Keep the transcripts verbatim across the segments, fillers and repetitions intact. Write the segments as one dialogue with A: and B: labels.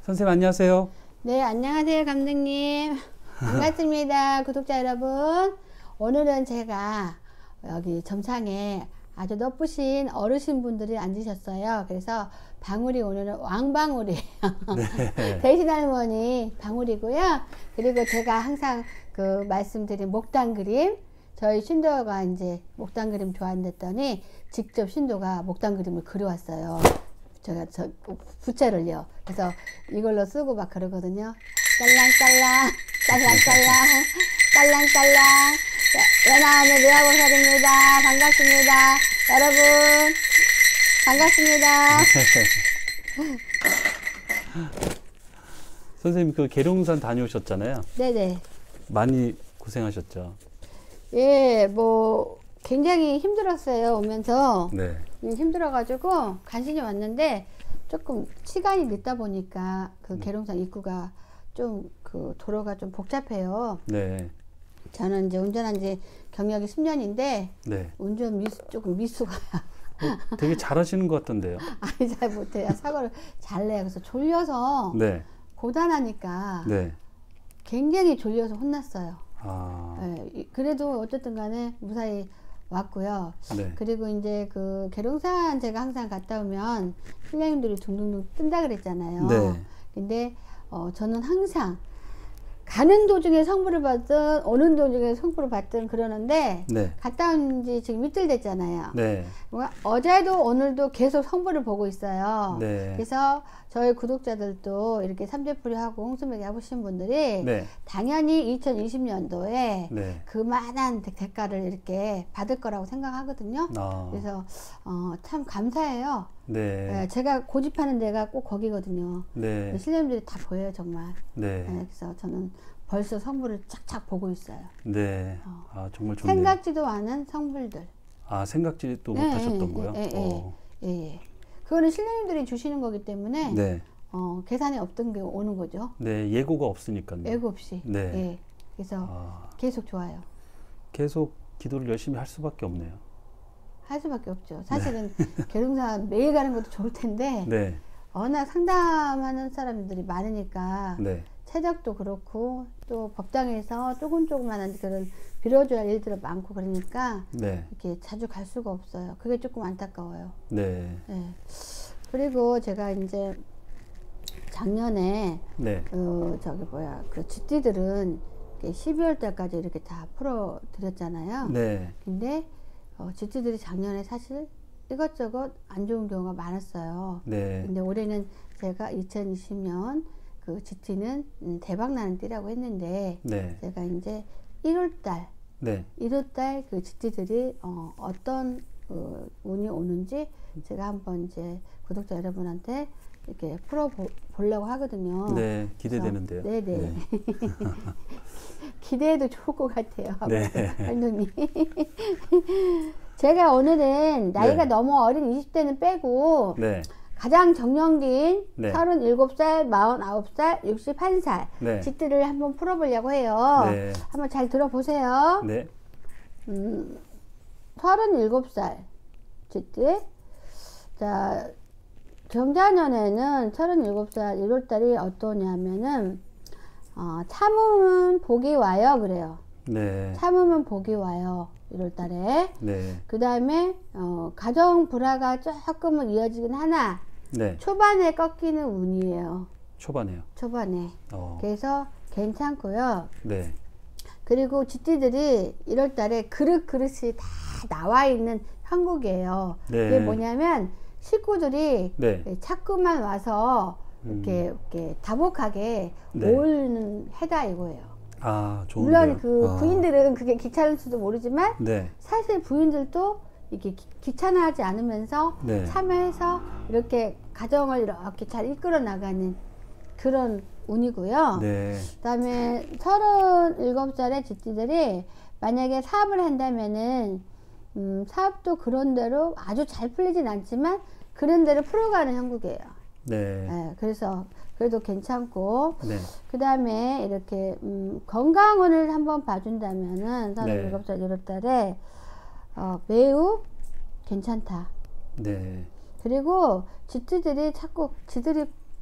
A: 선생님 안녕하세요.
B: 네, 안녕하세요, 감독님. 반갑습니다, 구독자 여러분. 오늘은 제가 여기 점상에 아주 너쁘신 어르신 분들이 앉으셨어요. 그래서 방울이 오늘은 왕방울이에요. 네. 대신 할머니 방울이고요. 그리고 제가 항상 그 말씀드린 목단 그림, 저희 신도가 이제 목단 그림 좋아한댔더니 직접 신도가 목단 그림을 그려왔어요. 제가 저 부채를요. 그래서 이걸로 쓰고 막 그러거든요. 딸랑딸랑, 딸랑딸랑, 딸랑딸랑. 연하은의 묘하고살입니다. 반갑습니다. 여러분, 반갑습니다.
A: 선생님 그 계룡산 다녀오셨잖아요.
B: 네네.
A: 많이 고생하셨죠.
B: 예, 뭐 굉장히 힘들었어요. 오면서.
A: 네.
B: 힘들어가지고 간신히 왔는데 조금 시간이 늦다 보니까 그 계룡산 입구가 좀 그 도로가 좀 복잡해요.
A: 네.
B: 저는 이제 운전한 지 경력이 십 년인데
A: 네.
B: 운전 미수 조금 미수가
A: 어, 되게 잘하시는 것 같던데요.
B: 아니 잘 못해요. 사고를 잘 내요. 그래서 졸려서
A: 네.
B: 고단하니까
A: 네.
B: 굉장히 졸려서 혼났어요.
A: 아.
B: 네, 그래도 어쨌든 간에 무사히 왔고요.
A: 네.
B: 그리고 이제 그 계룡산 제가 항상 갔다 오면 신령님들이 둥둥둥 뜬다 그랬잖아요.
A: 네.
B: 근데 어, 저는 항상 가는 도중에 성부를 받든 오는 도중에 성부를 받든 그러는데
A: 네.
B: 갔다 온 지 지금 이틀 됐잖아요.
A: 네.
B: 어제도 오늘도 계속 성부를 보고 있어요.
A: 네.
B: 그래서 저희 구독자들도 이렇게 삼재풀이하고 홍수맥이 해보신 분들이
A: 네.
B: 당연히 이천이십 년도에
A: 네.
B: 그만한 대가를 이렇게 받을 거라고 생각하거든요.
A: 아.
B: 그래서 어, 참 감사해요.
A: 네.
B: 네, 제가 고집하는 데가 꼭 거기거든요.
A: 네.
B: 신령님들이 다 보여요, 정말.
A: 네.
B: 네, 그래서 저는 벌써 성불을 착착 보고 있어요.
A: 네.
B: 어.
A: 아, 정말 좋네요.
B: 생각지도 않은 성불들.
A: 아, 생각지도
B: 네,
A: 못하셨던
B: 예,
A: 거요?
B: 예, 예,
A: 어.
B: 예, 예. 그거는 신령님들이 주시는 거기 때문에
A: 네.
B: 어, 계산이 없던 게 오는 거죠.
A: 네, 예고가 없으니까요.
B: 예고 없이.
A: 네.
B: 예. 그래서
A: 아.
B: 계속 좋아요.
A: 계속 기도를 열심히 할 수밖에 없네요.
B: 할 수밖에 없죠. 사실은 네. 계룡산 매일 가는 것도 좋을 텐데
A: 네.
B: 워낙 상담하는 사람들이 많으니까
A: 네.
B: 최적도 그렇고 또 법당에서 조금조금만 그런 빌어줘야 할 일들이 많고 그러니까
A: 네.
B: 이렇게 자주 갈 수가 없어요. 그게 조금 안타까워요.
A: 네.
B: 네. 그리고 제가 이제 작년에
A: 네.
B: 그 저기 뭐야 그 쥐띠들은 십이월 달까지 이렇게 다 풀어 드렸잖아요.
A: 네.
B: 근데 어, 쥐띠들이 작년에 사실 이것저것 안 좋은 경우가 많았어요.
A: 네.
B: 근데 올해는 제가 이천이십 년 그 쥐띠는 음, 대박 나는 띠라고 했는데
A: 네.
B: 제가 이제 일월 달
A: 네.
B: 일월 달 그 쥐띠들이 어, 어떤 그 운이 오는지 제가 한번 이제 구독자 여러분한테 이렇게 풀어 보, 보려고 하거든요.
A: 네, 기대되는데요.
B: 네네. 네.
A: 네.
B: 기대해도 좋을 것 같아요.
A: 네.
B: 할머니. 제가 오늘은 나이가
A: 네.
B: 너무 어린 이십 대는 빼고
A: 네.
B: 가장 정년기인
A: 네.
B: 서른일곱 살, 마흔아홉 살, 육십일 살
A: 네.
B: 쥐띠를 한번 풀어보려고 해요.
A: 네.
B: 한번 잘 들어보세요.
A: 네.
B: 음, 서른일곱 살 쥐띠. 자, 경자년에는 서른일곱 살 일월 달이 어떠냐면은 어, 참으면 복이 와요 그래요.
A: 네.
B: 참으면 복이 와요 일월 달에.
A: 네.
B: 그 다음에 어, 가정 불화가 조금은 이어지긴 하나
A: 네.
B: 초반에 꺾이는 운이에요.
A: 초반에요.
B: 초반에.
A: 어.
B: 그래서 괜찮고요.
A: 네.
B: 그리고 쥐띠들이 일월 달에 그릇 그릇이 다 나와 있는 형국이에요.
A: 네.
B: 이게 뭐냐면 식구들이
A: 네.
B: 자꾸만 와서
A: 음.
B: 이렇게, 이렇게 다복하게
A: 네.
B: 모으는 해다 이거예요.
A: 아, 좋은데요.
B: 물론 그
A: 아.
B: 부인들은 그게 귀찮을지도 모르지만
A: 네.
B: 사실 부인들도 이렇게 기, 귀찮아하지 않으면서
A: 네.
B: 참여해서 이렇게 가정을 이렇게 잘 이끌어 나가는 그런 운이고요.
A: 네.
B: 그 다음에 서른일곱 살의 쥐띠들이 만약에 사업을 한다면은 음, 사업도 그런 대로 아주 잘 풀리진 않지만 그런 대로 풀어가는 형국이에요.
A: 네.
B: 네, 그래서 그래도 괜찮고
A: 네.
B: 그 다음에 이렇게 음, 건강운을 한번 봐준다면은 서른일곱 살 일월 달에 어, 매우 괜찮다.
A: 네.
B: 그리고 쥐띠들이 자꾸 지들이 막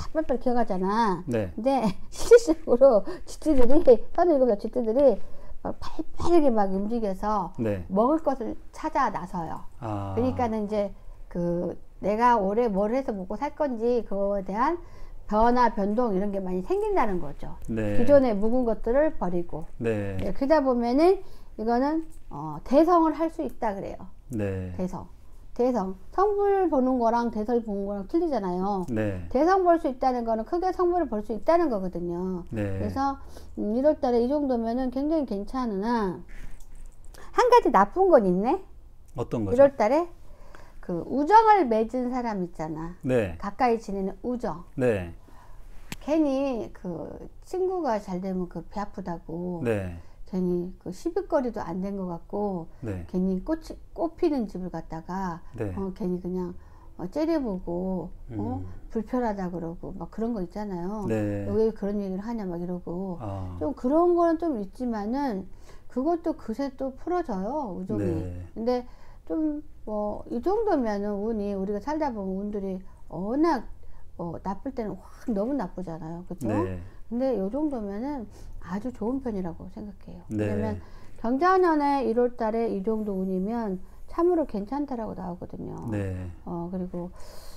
B: 빨리빨리 기어가잖아.
A: 네.
B: 근데 실질적으로 쥐띠들이 서른일곱 살 쥐띠들이 막 팔팔하게 막 움직여서
A: 네.
B: 먹을 것을 찾아 나서요.
A: 아.
B: 그러니까는 이제 그 내가 올해 뭘 해서 먹고 살 건지 그거에 대한 변화, 변동 이런 게 많이 생긴다는 거죠.
A: 네.
B: 기존에 묵은 것들을 버리고.
A: 네.
B: 네, 그러다 보면은 이거는 어, 대성을 할 수 있다 그래요.
A: 네.
B: 대성. 대성. 성불 보는 거랑 대설 보는 거랑 틀리잖아요.
A: 네.
B: 대성 볼 수 있다는 거는 크게 성불을 볼 수 있다는 거거든요.
A: 네.
B: 그래서 음, 일월 달에 이 정도면은 굉장히 괜찮으나 한 가지 나쁜 건 있네.
A: 어떤 거죠?
B: 일월 달에 그 우정을 맺은 사람 있잖아.
A: 네.
B: 가까이 지내는 우정.
A: 네.
B: 괜히 그 친구가 잘 되면 그 배 아프다고.
A: 네.
B: 괜히 그 시비거리도 안 된 것 같고.
A: 네.
B: 괜히 꽃이 꽃피는 집을 갔다가
A: 네.
B: 어, 괜히 그냥 어, 째려보고 어?
A: 음.
B: 불편하다 그러고 막 그런 거 있잖아요.
A: 네.
B: 왜 그런 얘기를 하냐 막 이러고
A: 아.
B: 좀 그런 거는 좀 있지만은 그것도 그새 또 풀어져요 우정이.
A: 네.
B: 근데 좀 뭐 이 정도면은 운이 우리가 살다 보면 운들이 워낙 어, 나쁠 때는 확 너무 나쁘잖아요, 그렇죠?
A: 네.
B: 근데 이 정도면은 아주 좋은 편이라고 생각해요.
A: 네.
B: 왜냐면 경자년에 일월 달에 이 정도 운이면 참으로 괜찮다라고 나오거든요.
A: 네.
B: 어, 그리고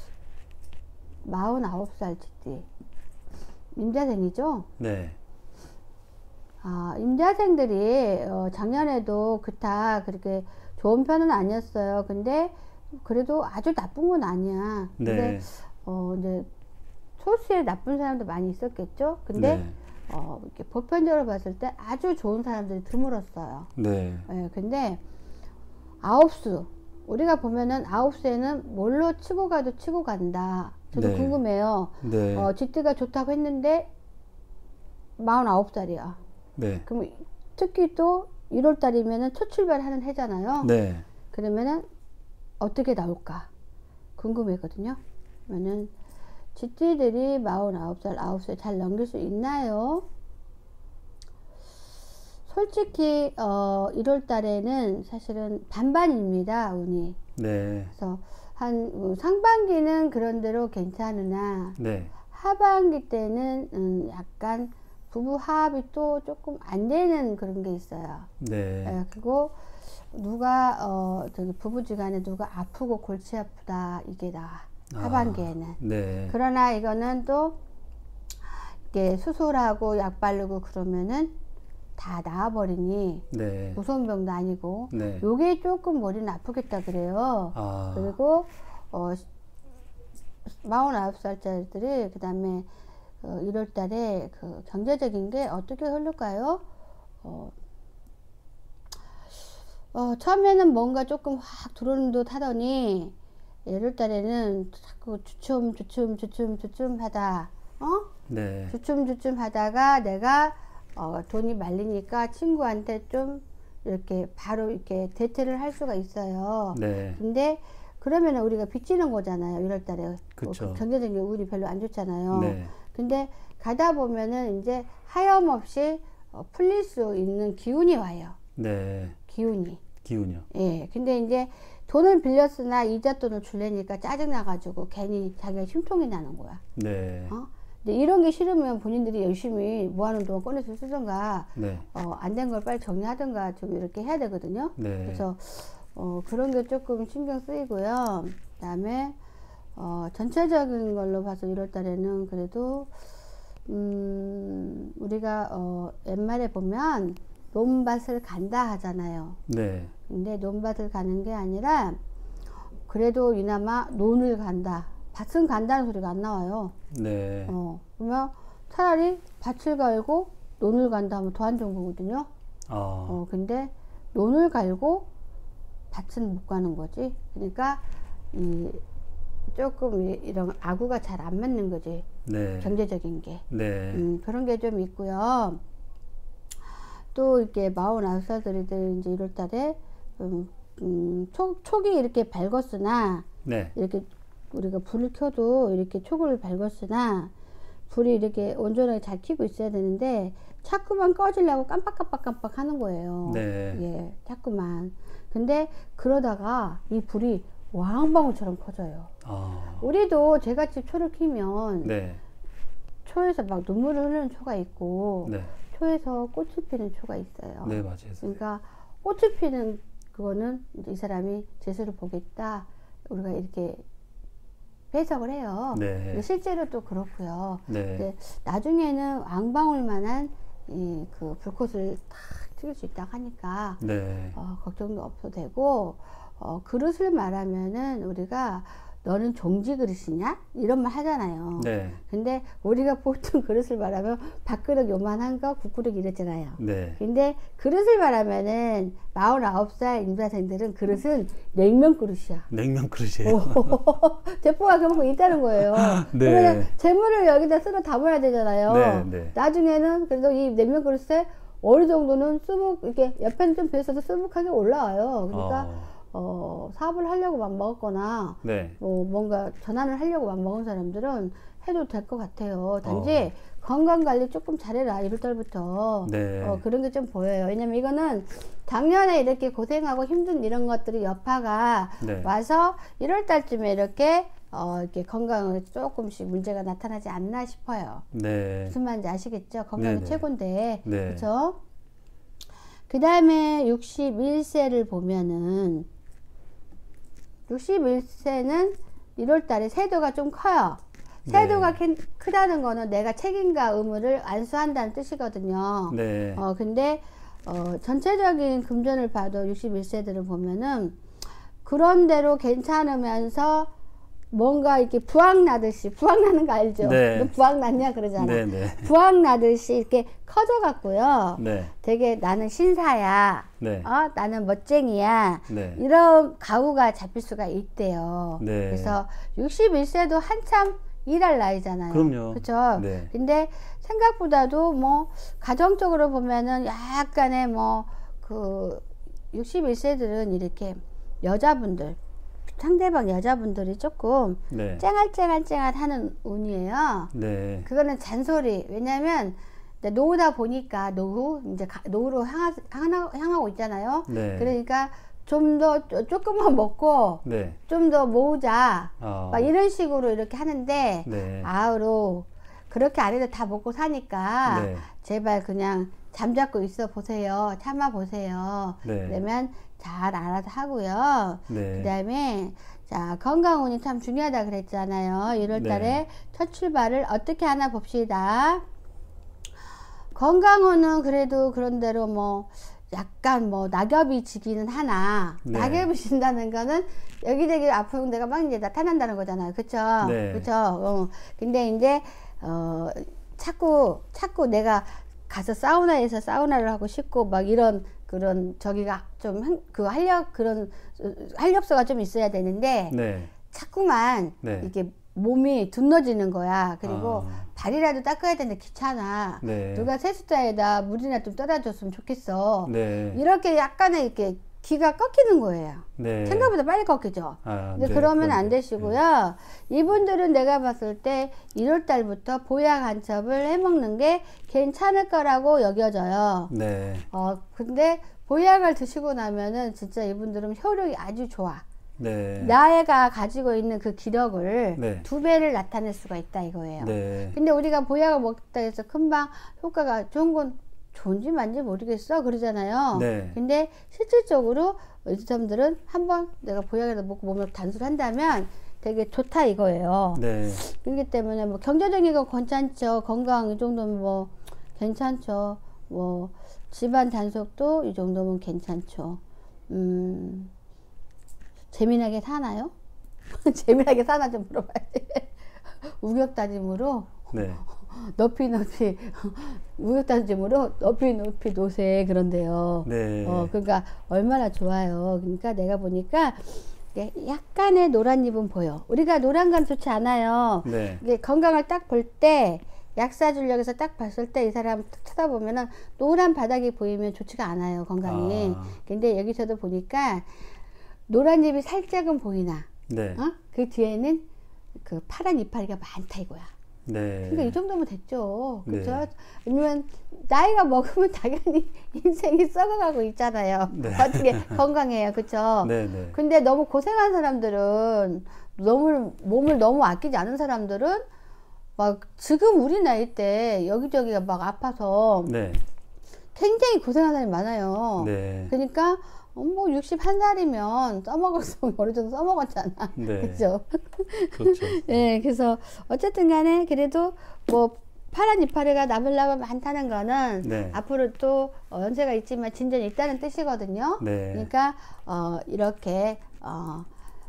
B: 마흔아홉 살 쥐띠. 임자생이죠?
A: 네.
B: 아, 임자생들이 어, 작년에도 그닥 그렇게 좋은 편은 아니었어요. 근데 그래도 아주 나쁜 건 아니야. 근데
A: 네.
B: 어, 이제 소수의 나쁜 사람도 많이 있었겠죠? 근데
A: 네.
B: 어, 이렇게 보편적으로 봤을 때 아주 좋은 사람들이 드물었어요.
A: 네.
B: 예, 근데 아홉수 우리가 보면은 아홉수에는 뭘로 치고 가도 치고 간다. 저도
A: 네.
B: 궁금해요.
A: 네.
B: 어, 쥐띠가 좋다고 했는데 마흔아홉 살이야.
A: 네.
B: 그럼 특히 또 일월 달이면은 첫 출발하는 해잖아요.
A: 네.
B: 그러면은 어떻게 나올까 궁금했거든요. 그러면은 쥐띠들이 마흔아홉 살, 아홉 살 잘 넘길 수 있나요? 솔직히 어, 일월 달에는 사실은 반반입니다, 운이.
A: 네.
B: 그래서 한 어, 상반기는 그런대로 괜찮으나
A: 네.
B: 하반기 때는 음, 약간 부부 화합이 또 조금 안 되는 그런 게 있어요.
A: 네.
B: 예, 그리고 누가 어, 저기 부부지간에 누가 아프고 골치 아프다 이게 나와. 하반기에는.
A: 아, 네.
B: 그러나 이거는 또 이게 수술하고 약 바르고 그러면은 다 나아버리니
A: 네.
B: 무서운 병도 아니고
A: 네.
B: 요게 조금 머리는 아프겠다 그래요.
A: 아.
B: 그리고 어 마흔아홉 살짜리들이 그 다음에 어, 일월 달에 그 경제적인 게 어떻게 흐를까요? 어, 어, 처음에는 뭔가 조금 확 들어오는 듯 하더니 일월 달에는 자꾸 주춤 주춤 주춤 주춤 하다 어?
A: 네.
B: 주춤 주춤 하다가 내가 어, 돈이 말리니까 친구한테 좀 이렇게 바로 이렇게 대퇴를 할 수가 있어요.
A: 네.
B: 근데 그러면 우리가 빚지는 거잖아요. 일월 달에.
A: 그쵸.
B: 어, 경제적인 운이 별로 안 좋잖아요.
A: 네.
B: 근데 가다 보면은 이제 하염없이 어, 풀릴 수 있는 기운이 와요.
A: 네.
B: 기운이.
A: 기운이요.
B: 예. 근데 이제 돈을 빌렸으나 이자 돈을 줄래니까 짜증나가지고 괜히 자기가 심통이 나는 거야.
A: 네.
B: 어? 근데 이런 게 싫으면 본인들이 열심히 모아놓은 동안 꺼내서 쓰던가,
A: 네.
B: 어, 안 된 걸 빨리 정리하던가 좀 이렇게 해야 되거든요.
A: 네.
B: 그래서, 어, 그런 게 조금 신경 쓰이고요. 그 다음에, 어, 전체적인 걸로 봐서 일월 달에는 그래도, 음, 우리가, 어, 옛말에 보면 논밭을 간다 하잖아요.
A: 네.
B: 근데 논밭을 가는 게 아니라, 그래도 이나마 논을 간다. 밭은 간다는 소리가 안 나와요.
A: 네.
B: 어, 그러면 차라리 밭을 갈고 논을 간다 하면 더 안 좋은 거거든요.
A: 아.
B: 어, 근데 논을 갈고 밭은 못 가는 거지. 그러니까, 이, 조금 이, 이런 아구가 잘 안 맞는 거지.
A: 네.
B: 경제적인 게.
A: 네.
B: 음, 그런 게 좀 있고요. 또 이렇게 마흔아홉 살들이 이제 일월 달에, 음, 음, 초, 촉이 이렇게 밝았으나,
A: 네.
B: 이렇게 우리가 불을 켜도 이렇게 촉을 밝았으나 불이 이렇게 온전하게 잘 켜고 있어야 되는데 자꾸만 꺼지려고 깜빡깜빡깜빡 하는 거예요.
A: 네.
B: 예, 자꾸만. 근데 그러다가 이 불이 왕방울처럼 커져요.
A: 아.
B: 우리도 제같이 초를 켜면
A: 네.
B: 초에서 막 눈물을 흘리는 초가 있고
A: 네.
B: 초에서 꽃이 피는 초가 있어요.
A: 네, 맞아요.
B: 그러니까 꽃이 피는 그거는 이제 이 사람이 재수를 보겠다. 우리가 이렇게 해석을 해요.
A: 네.
B: 실제로 또 그렇고요.
A: 네.
B: 나중에는 왕방울만한 이 그 불꽃을 탁 튀길 수 있다고 하니까
A: 네.
B: 어, 걱정도 없어도 되고 어, 그릇을 말하면은 우리가 너는 종지 그릇이냐? 이런 말 하잖아요.
A: 네.
B: 근데 우리가 보통 그릇을 말하면 밥그릇 요만한 거, 국그릇 이랬잖아요.
A: 네.
B: 근데 그릇을 말하면은 마흔아홉 살 임자생들은 그릇은 냉면 그릇이야.
A: 냉면 그릇이에요.
B: 대포가 그만큼 있다는 거예요.
A: 네.
B: 그러면 재물을 여기다 쓸어 담아야 되잖아요.
A: 네, 네.
B: 나중에는 그래도 이 냉면 그릇에 어느 정도는 수북, 이렇게 옆에는 좀 비어서도 수북하게 올라와요. 그러니까
A: 어.
B: 어, 사업을 하려고 막 먹었거나,
A: 네.
B: 뭐, 뭔가 전환을 하려고 막 먹은 사람들은 해도 될 것 같아요. 단지
A: 어.
B: 건강 관리 조금 잘해라, 일월 달부터.
A: 네.
B: 어, 그런 게 좀 보여요. 왜냐면 이거는 작년에 이렇게 고생하고 힘든 이런 것들이 여파가
A: 네.
B: 와서 일월 달쯤에 이렇게, 어, 이렇게 건강을 조금씩 문제가 나타나지 않나 싶어요.
A: 네.
B: 무슨 말인지 아시겠죠? 건강이
A: 네네.
B: 최고인데.
A: 네.
B: 그쵸? 그 다음에 육십일 세를 보면은, 육십일 세는 일월 달에 세도가 좀 커요. 세도가
A: 네.
B: 크다는 거는 내가 책임과 의무를 안수한다는 뜻이거든요.
A: 네.
B: 어, 근데, 어, 전체적인 금전을 봐도 육십일 세들을 보면은 그런 대로 괜찮으면서 뭔가 이렇게 부황 나듯이, 부황 나는 거 알죠?
A: 네.
B: 너 부황 났냐? 그러잖아.
A: 네, 네.
B: 부황 나듯이 이렇게 커져갖고요.
A: 네.
B: 되게 나는 신사야.
A: 네.
B: 어? 나는 멋쟁이야.
A: 네.
B: 이런 가구가 잡힐 수가 있대요.
A: 네.
B: 그래서 육십일 세도 한참 일할 나이잖아요.
A: 그럼요.
B: 그쵸?
A: 네.
B: 근데 생각보다도 뭐, 가정적으로 보면은 약간의 뭐, 그, 육십일 세들은 이렇게 여자분들, 상대방 여자분들이 조금
A: 네.
B: 쨍알쨍알쨍알 하는 운이에요.
A: 네.
B: 그거는 잔소리. 왜냐면, 이제 노후다 보니까 노후, 이제 가, 노후로 향하, 향하, 향하고 있잖아요.
A: 네.
B: 그러니까 좀 더 조금만 먹고
A: 네.
B: 좀 더 모으자.
A: 어.
B: 막 이런 식으로 이렇게 하는데,
A: 네.
B: 아우로 그렇게 안 해도 다 먹고 사니까
A: 네.
B: 제발 그냥 잠잡고 있어 보세요. 참아 보세요.
A: 네.
B: 그러면 잘 알아서 하고요.
A: 네.
B: 그 다음에 자, 건강운이 참 중요하다 그랬잖아요. 일월 달에
A: 네.
B: 첫 출발을 어떻게 하나 봅시다. 건강운은 그래도 그런대로 뭐 약간 뭐 낙엽이 지기는 하나.
A: 네.
B: 낙엽이 진다는 거는 여기저기 아픈 데가 막 이제 나타난다는 거잖아요. 그쵸?
A: 네.
B: 그쵸? 어. 근데 이제 어 자꾸 자꾸 내가 가서 사우나에서 사우나를 하고 싶고 막 이런 그런 저기가 좀 그 활력 그런 활력소가 좀 있어야 되는데
A: 네.
B: 자꾸만
A: 네.
B: 이게 몸이 둔너지는 거야. 그리고
A: 아.
B: 발이라도 닦아야 되는데 귀찮아.
A: 네.
B: 누가 세숫자에다 물이나 좀 떠다 줬으면 좋겠어.
A: 네.
B: 이렇게 약간의 이렇게 기가 꺾이는 거예요.
A: 네.
B: 생각보다 빨리 꺾이죠.
A: 아,
B: 근데
A: 네,
B: 그러면 안
A: 그런데.
B: 되시고요. 이분들은 내가 봤을 때 일월 달부터 보약 간첩을 해먹는 게 괜찮을 거라고 여겨져요.
A: 네.
B: 어, 근데 보약을 드시고 나면은 진짜 이분들은 효력이 아주 좋아.
A: 네.
B: 나애가 가지고 있는 그 기력을
A: 네.
B: 두 배를 나타낼 수가 있다 이거예요.
A: 네.
B: 근데 우리가 보약을 먹다 해서 금방 효과가 좋은 건 좋은지 만지 모르겠어 그러잖아요.
A: 네.
B: 근데 실질적으로 이 사람들은 한번 내가 보약을 먹고 몸을 단수를 한다면 되게 좋다 이거예요.
A: 네.
B: 그렇기 때문에 뭐 경제적인 거 괜찮죠. 건강 이 정도면 뭐 괜찮죠. 뭐 집안 단속도 이 정도면 괜찮죠. 음, 재미나게 사나요? 재미나게 사나 좀 물어봐야지. 우격다짐으로
A: 네.
B: 높이 높이 우격다짐으로 높이 높이 노세 그런데요.
A: 네.
B: 어 그러니까 얼마나 좋아요. 그러니까 내가 보니까 약간의 노란 잎은 보여. 우리가 노란 건 좋지 않아요.
A: 네.
B: 이게 건강을 딱 볼 때 약사 줄력에서 딱 봤을 때 이 사람 쳐다보면은 노란 바닥이 보이면 좋지가 않아요 건강이.
A: 아.
B: 근데 여기서도 보니까 노란 잎이 살짝은 보이나.
A: 네.
B: 어? 그 뒤에는 그 파란 이파리가 많다 이거야.
A: 네.
B: 그러니까 이 정도면 됐죠. 그죠?
A: 네.
B: 아니면 나이가 먹으면 당연히 인생이 썩어가고 있잖아요.
A: 네.
B: 어떻게 건강해요. 그쵸?
A: 네, 네.
B: 근데 너무 고생한 사람들은 너무 몸을 너무 아끼지 않은 사람들은 막 지금 우리 나이 때 여기저기가 막 아파서
A: 네.
B: 굉장히 고생하는 사람이 많아요.
A: 네.
B: 그러니까 어, 뭐 육십한 살이면 써먹었으면 어느 정도 써먹었잖아.
A: 네.
B: 그죠?
A: 그렇죠.
B: 네, 그래서 어쨌든 간에 그래도 뭐 파란 이파리가 나물나물 많다는 거는
A: 네.
B: 앞으로 또 어, 연세가 있지만 진전이 있다는 뜻이거든요.
A: 네.
B: 그러니까 어, 이렇게 어,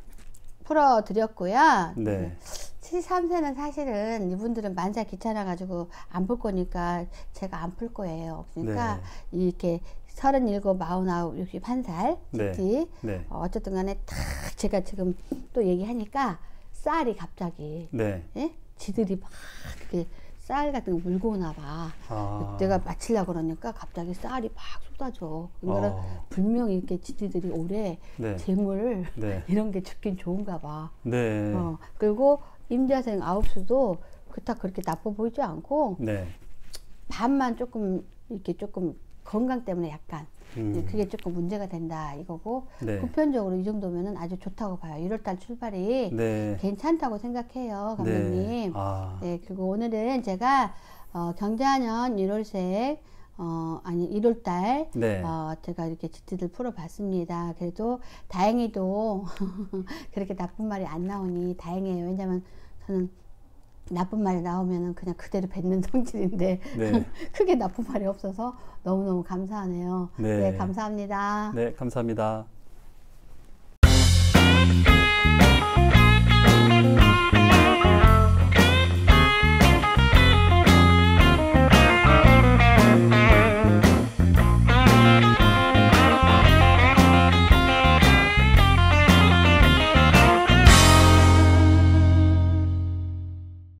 B: 풀어드렸고요.
A: 네.
B: 칠십삼 세는 사실은 이분들은 만사 귀찮아가지고 안 풀 거니까 제가 안 풀 거예요. 그러니까
A: 네.
B: 이렇게 서른일곱, 마흔아홉, 육십한 살
A: 네.
B: 특히
A: 네.
B: 어, 어쨌든 간에 탁 제가 지금 또 얘기하니까 쌀이 갑자기
A: 네.
B: 예? 지들이 막 이렇게 쌀 같은 거 물고 오나 봐.
A: 아.
B: 내가 마치려고 그러니까 갑자기 쌀이 막 쏟아져. 그거는
A: 아.
B: 분명히 이렇게 지들이 올해
A: 네.
B: 재물
A: 네.
B: 이런 게 죽긴 좋은가 봐.
A: 네.
B: 어, 그리고 임자생 아홉 수도 그닥 그렇게 나빠 보이지 않고
A: 네.
B: 반만 조금 이렇게 조금 건강 때문에 약간
A: 음.
B: 그게 조금 문제가 된다 이거고
A: 네.
B: 보편적으로 이 정도면은 아주 좋다고 봐요. 일월달 출발이
A: 네.
B: 괜찮다고 생각해요, 감독님.
A: 네. 아.
B: 네, 그리고 오늘은 제가 어, 경자년 일월생 어, 아니 일월달
A: 네.
B: 어, 제가 이렇게 지트들 풀어봤습니다. 그래도 다행히도 그렇게 나쁜 말이 안 나오니 다행이에요. 왜냐면 저는 나쁜 말이 나오면은 그냥 그대로 뱉는 성질인데
A: 네.
B: 크게 나쁜 말이 없어서 너무너무 감사하네요.
A: 네.
B: 네, 감사합니다.
A: 네, 감사합니다.